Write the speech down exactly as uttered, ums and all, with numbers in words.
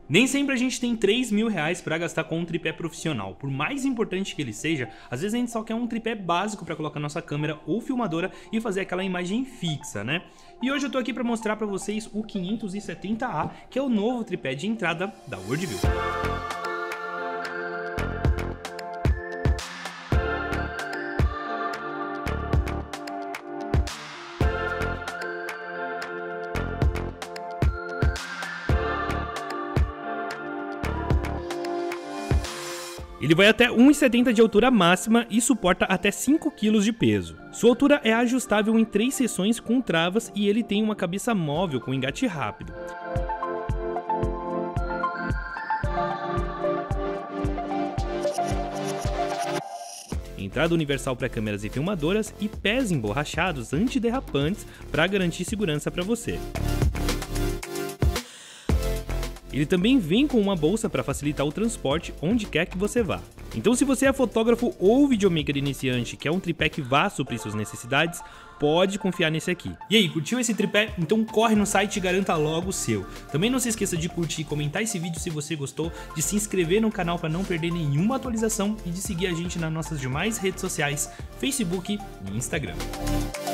Nem sempre a gente tem três mil reais para gastar com um tripé profissional. Por mais importante que ele seja, às vezes a gente só quer um tripé básico para colocar nossa câmera ou filmadora e fazer aquela imagem fixa, né? E hoje eu tô aqui para mostrar para vocês o quinhentos e setenta A, que é o novo tripé de entrada da Worldview. Ele vai até um e setenta de altura máxima e suporta até cinco quilos de peso. Sua altura é ajustável em três seções com travas e ele tem uma cabeça móvel com engate rápido. Entrada universal para câmeras e filmadoras e pés emborrachados antiderrapantes para garantir segurança para você. Ele também vem com uma bolsa para facilitar o transporte onde quer que você vá. Então, se você é fotógrafo ou videomaker iniciante, quer um tripé que vá suprir suas necessidades, pode confiar nesse aqui. E aí, curtiu esse tripé? Então corre no site e garanta logo o seu. Também não se esqueça de curtir e comentar esse vídeo se você gostou, de se inscrever no canal para não perder nenhuma atualização e de seguir a gente nas nossas demais redes sociais, Facebook e Instagram.